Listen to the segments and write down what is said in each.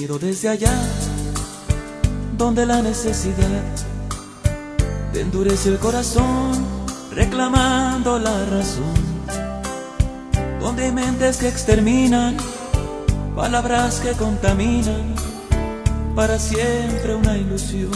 venido desde allá, donde la necesidad te endurece el corazón, reclamando la razón, donde hay mentes que exterminan, palabras que contaminan, para siempre una ilusión.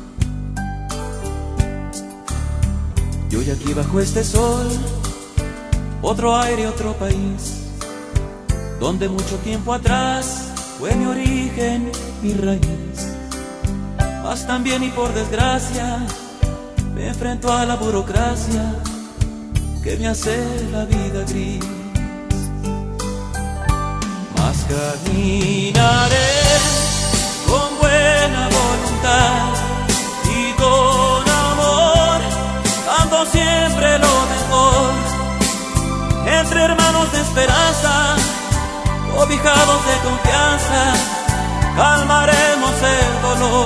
Y hoy aquí bajo este sol, otro aire, otro país, donde mucho tiempo atrás fue mi origen, mi raíz. Mas también y por desgracia me enfrento a la burocracia que me hace la vida gris. Mas caminaré con buena voluntad y con amor, dando siempre lo mejor, entre hermanos de esperanza, cobijados de confianza, calmaremos el dolor.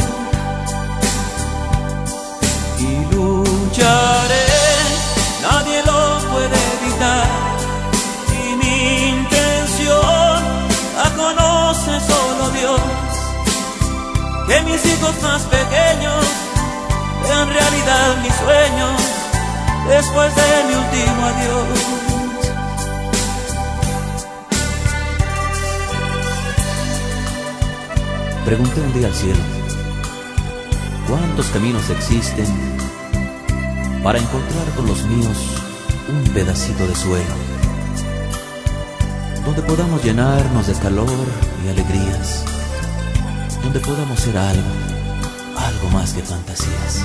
Y lucharé, nadie lo puede evitar, y mi intención la conoce solo Dios. Que mis hijos más pequeños vean realidad mis sueños después de mi último adiós. Pregunté un día al cielo, ¿cuántos caminos existen para encontrar con los míos un pedacito de suelo, donde podamos llenarnos de calor y alegrías, donde podamos ser algo más que fantasías?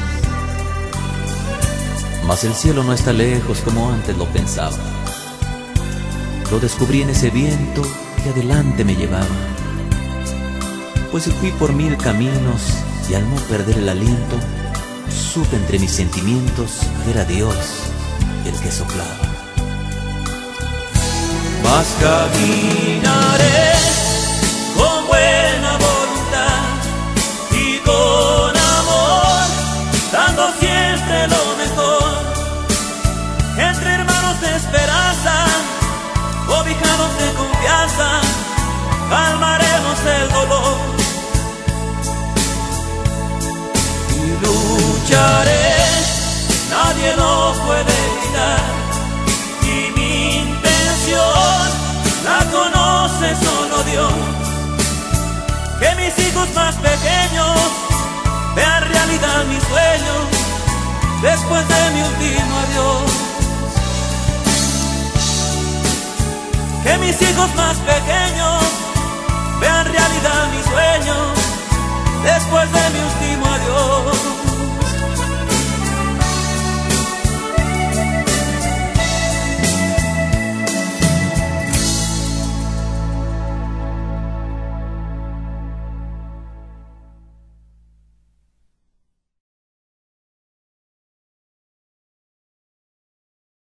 Mas el cielo no está lejos como antes lo pensaba. Lo descubrí en ese viento que adelante me llevaba, pues fui por 1000 caminos y al no perder el aliento, supe entre mis sentimientos que era Dios el que soplaba. Mas caminaré con buena voluntad y con amor, dando siempre lo mejor, entre hermanos de esperanza, cobijados de confianza, calmaremos el dolor. Y lucharé, nadie lo puede evitar, y mi intención la conoce solo Dios. Que mis hijos más pequeños vean realidad mis sueños después de mi último adiós. Que mis hijos más pequeños vean realidad mis sueños después de